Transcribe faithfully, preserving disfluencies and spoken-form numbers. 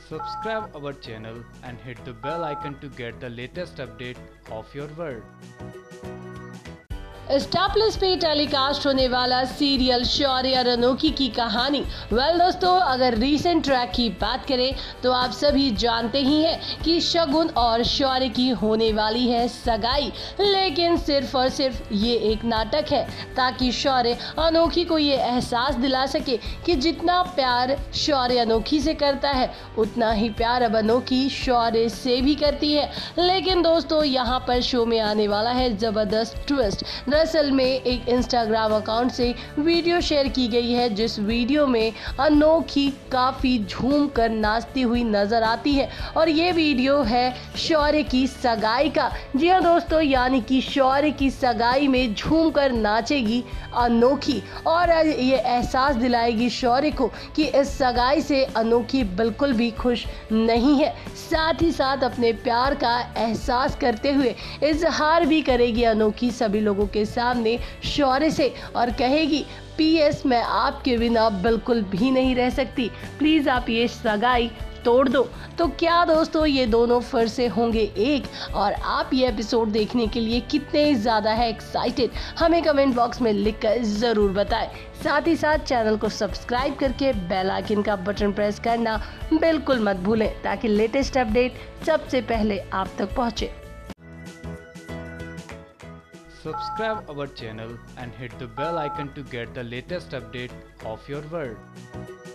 Subscribe our channel and hit the bell icon to get the latest update of your world. Star Plus पे telecast होने वाला serial शौर्य और अनोखी की कहानी। वेल दोस्तों, अगर रीसेंट ट्रैक की बात करें तो आप सभी जानते ही हैं कि शगुन और शौर्य की होने वाली है सगाई, लेकिन सिर्फ और सिर्फ ये एक नाटक है ताकि शौर्य अनोखी को ये एहसास दिला सके कि जितना प्यार शौर्य अनोखी से करता है उतना ही प्यार अब अनोखी शौर्य से भी करती है। लेकिन दोस्तों, यहाँ पर शो में आने वाला है जबरदस्त ट्विस्ट। दरअसल में एक इंस्टाग्राम अकाउंट से वीडियो शेयर की गई है जिस वीडियो में अनोखी काफ़ी झूम कर नाचती हुई नजर आती है और ये वीडियो है शौर्य की सगाई का। जी हाँ दोस्तों, यानी कि शौर्य की सगाई में झूम कर नाचेगी अनोखी और ये एहसास दिलाएगी शौर्य को कि इस सगाई से अनोखी बिल्कुल भी खुश नहीं है। साथ ही साथ अपने प्यार का एहसास करते हुए इजहार भी करेगी अनोखी सभी लोगों के सामने शौर्य से और कहेगी, पीएस मैं आपके बिना बिल्कुल भी नहीं रह सकती, प्लीज आप ये सगाई तोड़ दो। तो क्या दोस्तों, ये दोनों फिर से होंगे एक? और आप ये एपिसोड देखने के लिए कितने ज़्यादा है एक्साइटेड, हमें कमेंट बॉक्स में लिखकर ज़रूर बताएं। साथ ही साथ चैनल को सब्सक्राइब करके बेल आइकन का बटन प्रेस करना बिल्कुल मत भूलें ताकि लेटेस्ट अपडेट सबसे पहले आप तक पहुँचे। Subscribe our channel and hit the bell icon to get the latest update of your world.